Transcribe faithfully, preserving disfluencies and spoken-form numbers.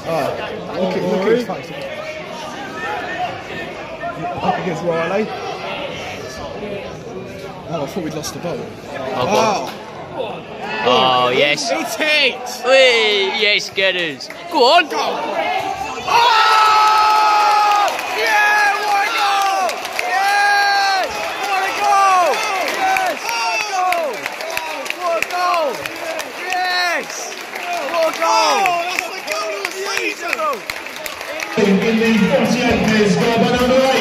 Oh, look at, look at his face. Up against Riley. Oh, I thought we'd lost the ball. Oh, oh. Oh yes. It's hit! Whee, yes, get us. Go on. Go! Oh! Yeah, what a goal! Yes! What a goal! Yes! What a goal! What a goal! Yes! What a goal! That's the goal of the season! In the forty-eighth minute, scored by number eight.